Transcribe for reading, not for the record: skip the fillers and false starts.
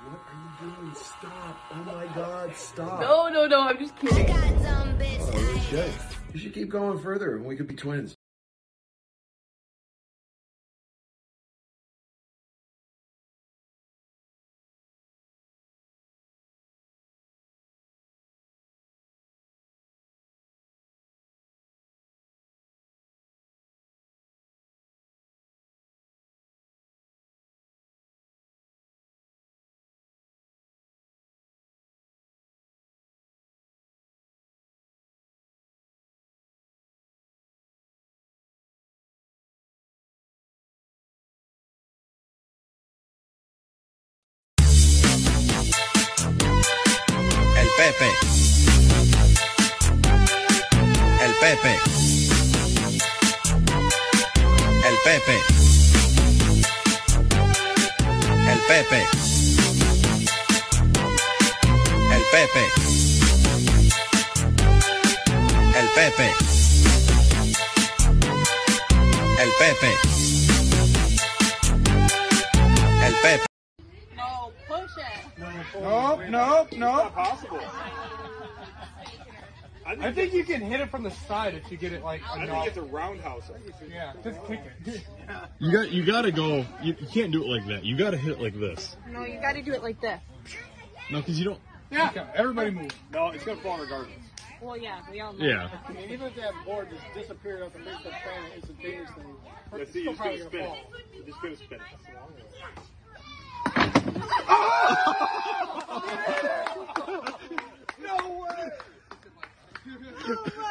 What are you doing? Stop. Oh my God, stop. No, I'm just kidding. Oh, shit. You should keep going further and we could be twins. Pepe. El Pepe. El Pepe. El Pepe. El Pepe. El Pepe. El Pepe. El Pepe. No, push it. No. It's not possible. I think you can hit it from the side if you get it like. I think it's a roundhouse. Yeah, just kick it. You gotta go. You can't do it like that. You gotta hit it like this. No, you gotta do it like this. No, because you don't. Yeah, okay, everybody move. No, it's gonna fall regardless. Well, yeah, we all know. Yeah. I mean, even if that board just disappeared off the base of the planet instantaneously, Yeah, see, you're just gonna spin it. You're just gonna spin it.